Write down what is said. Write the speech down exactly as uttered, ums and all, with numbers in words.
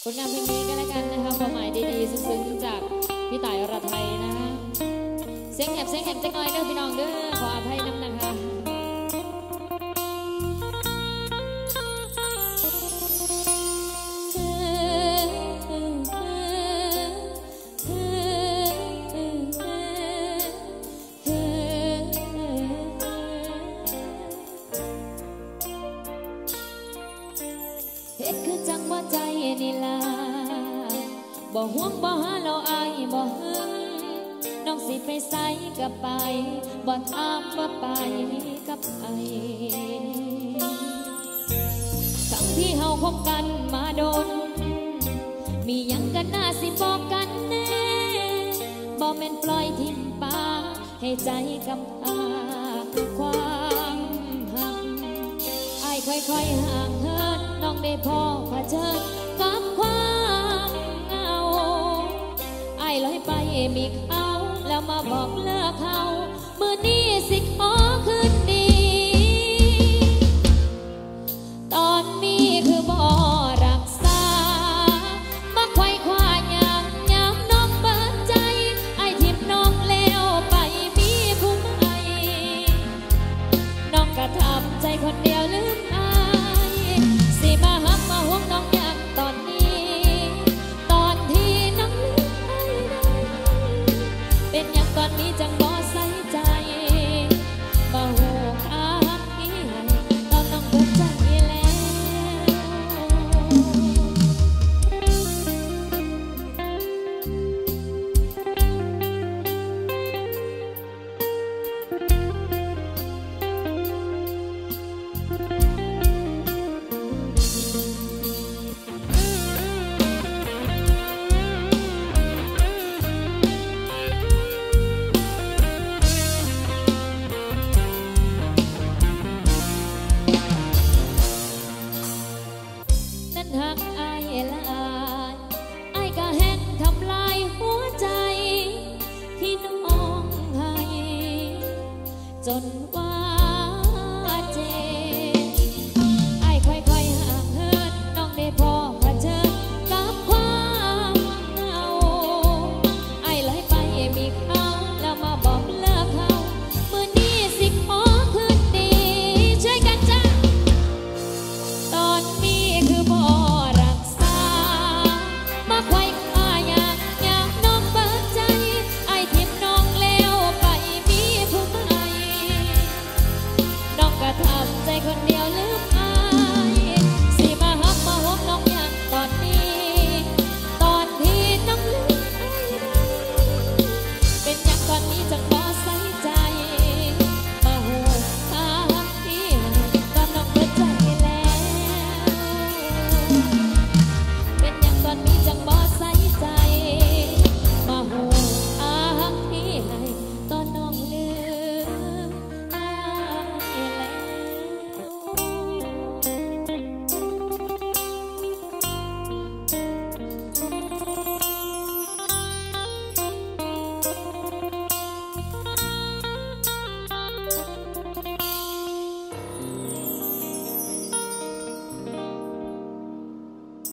ผลงานเพลงนี้ก็แล้วกันนะคะความหมายดีๆซึ้งๆจากพี่ต่ายอรไทยนะคะเสียงแหบเสียงแหบจังหน่อยเด้อพี่น้องเด้อขออภัยน้ำนะคะเฮ็ดคือจังว่าใจนี่ล่ะบ่ห่วงบ่หาเราอายบ่หึงน้องสิไปไสก็ไปบ่ถามว่าไปกับไผทั้งที่เฮาคบกันมาโดนมีหยังกันน่าสิบอกกันแน่บ่แม่นปล่อยทิ่มปาให้ใจกำพร้าความหักอ้ายค่อยๆห่างเหินน้องได้พอเผชิญกับความเหงาอ้ายลอยไปมีเขาแล้วมาบอกเลิกเขามื้อนี้สิขอคืนดีตอนนี้คือบ่รักษามาไขว้คว้าหยังยามน้องเบิดใจอ้ายทิ่มน้องแล้วไปมีผู้ใหม่น้องก็ทำใจคนเดียวลืมอายสิมาหักมาห่วงน้องอย่างตอนนี้ตอนที่น้องลืมอายได้เป็นอย่างตอนนี้จังบ่ใส่ใจบ่หูคักอีให้ตอนน้องเบิดใจแล้วนั้นหักอายหลายอายก็แห้งทำลายหัวใจที่น้องให้จนว่าเจ็บอายค่อยๆห่างเหินน้องได้พอเผชิญกับความเหงาอายเลยไปมีเขาแล้วมาบอกเลิกเขามื้อนี้สิขอคืนดีช่วยกันจ้าตอนนี้คือบ่รักษามาไขว้คว้าหยังยามน้องเบิดใจอ้ายทิ่มน้องแล้วไปมีผู้ใหม่น้องก็ทำใจคนเดียว